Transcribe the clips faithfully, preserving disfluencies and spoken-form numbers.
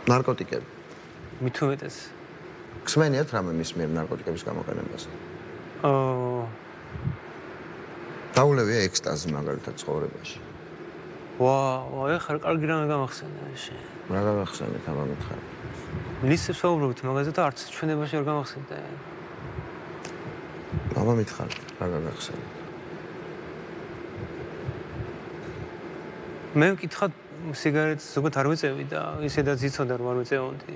ნარკოტიკები. მით უმეტეს. ხსმენიათ რამე მის მიერ ნარკოტიკების გამოყენებას? აა დაულევია ექსტაზი მაგალითად ცხოვრებაში. ვაუ, ეხლა კარგი რამე გამახსენე შენ. რა გამახსენეთ აბა მითხარ. ლისებს ვაუბრობთ მაგაზე და არც ჩვენებაში არ გამახსენდა. აბა მითხარ, რა გამახსენეთ. მე ვკითხა სიგარეტს ზოგადად არ ვეწევი და ისედაც იცოდა რომ არ ვეწევოდი.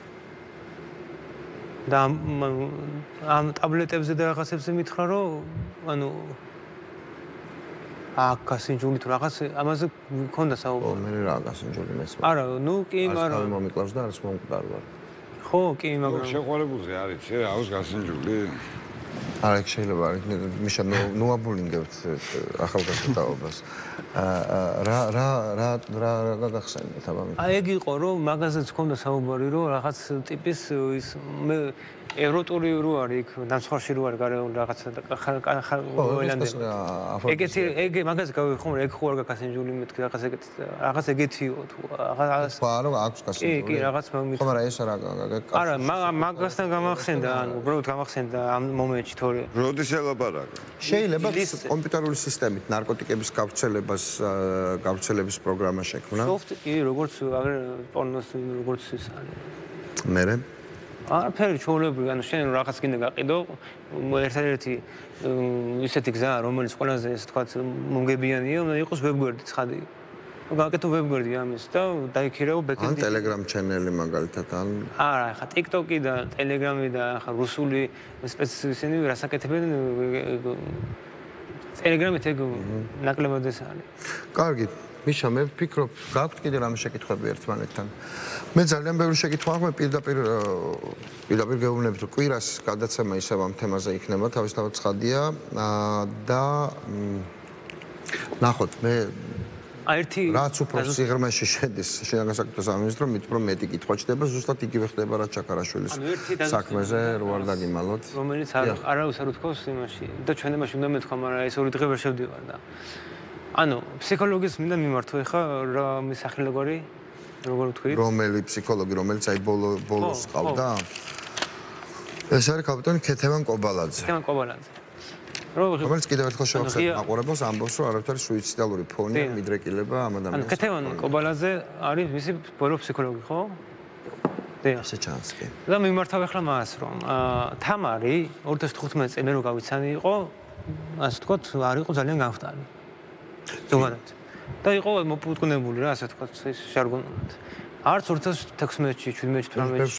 და ამ ტაბლეტებზე და რაღაცებზე მითხრა რომ ანუ აქ გასინჯული თუ რაღაც ამაზე მქონდა საუბარი. მე რა გასინჯული მეც. არა, ნუ კი, მაგრამ არ მომიკლავს და არც მომკვდარ ვარ. ხო, კი, მაგრამ შეყვარებულზე არის, შე აქვს გასინჯული. არა, შეიძლება არის. მიშა ნუ აბულინგებთ ახალგაზრდაობას. რა რა რა რა რა გახსენეთ აბა მე. აი ეგ იყო რომ მაგაზეც მქონდა საუბარი რომ რაღაც ტიპის ის მე ევროტური რო არის იქ დამსხვრში რო არის გარეულ რაღაცა ყველან데 ეგეთი ეგ მაგაზე გავიხმარ ეგ ხო არ გასინჯული მეთქი რაღაც ეგეთი რაღაც ეგეთიო თუ რაღაც ხო არა აქვს გასინჯული კი კი რაღაც მომით ხო მაგრამ ეს რა არა მაგასთან გამახსენდა ანუ უბრალოდ გამახსენდა ამ მომენტში თორე როდის ელაპარაკა შეიძლება კომპიუტერული სისტემით ნარკოტიკების გავრცელებას გავრცელების პროგრამა შექმნა სოფტი კი როგორც პორნოს როგორც ის არის მერე არაფერი ჩვეულებრივი, ანუ შენ რაღაც გინდა გაყიდო, ერთადერთი ისეთი გზა, რომელიც ყველაზე ესე თქვა მომგებიანია, უნდა იყოს ვებგვერდი ცხადი. გააკეთო ვებგვერდი ამის და დაიქირავო ბექენდი. ან ტელეგრამ ჩენელი მაგალითად ან არა, ხა TikTok-ი და Telegram-ი და ხა რუსული სპეციფიკები რას აკეთებენ Telegram-ით ეგ ნაკლებად ეს არის. კარგი. მიშა მე ვფიქრობ, გაქვთ კიდე რამე შეკითხვები ერთმანეთთან. მე ძალიან ბევრი შეკითხვა აქვს, მე პირდაპირ პირდაპირ გეუბნებით, რომ კვირას გადაცემა ისევ ამ თემაზე იქნება, თავისთავად ცხადია და ნახოთ, მე ერთი რაც უფრო სიღრმეში შედის შინაგან საქმეთა სამინისტრო, მით უფრო მეტი კითხვა ჩდება, ზუსტად იგივე ხდება რაც ჩაკარაშვილის საქმეზე, რო არ დაგიმალოთ. რომელიც არავის არ უთქავს იმაში და ჩვენებაში უნდა მეთქვა, მაგრამ ეს ორი დღე ვერ შევდივარ და ანუ ფსიქოლოგის მინდა მიმართო ეხა რა მსახილებარი როგორ ვთქვი რომელი ფსიქოლოგი რომელიც აი ბოლო ბოლოს ყავდა ეს არის კაპიტანი ქეთევან კობალაძე ქეთევან კობალაძე რომელიც კიდევ ერთხელ შევახსენებ მაყურებელს ამბობს რომ არაფერი სუიციდალური ფონია მიდრეკილება ამ ადამიანს ანუ ქეთევან კობალაძე არის მისი ბოლო ფსიქოლოგი ხო დიახ ასე ჩანს კი და მიმართავ ეხლა მას რომ თამარი ორი ათას თხუთმეტი წელი რო გავიცანი იყო ასე ვთქვათ არ იყო ძალიან განხდარი ზოგადად და იყო მოპუტკნებული რა ასე ვთქვათ ის ჟარგონულად არც ორი ათას თექვსმეტში, შვიდმეტში, თვრამეტში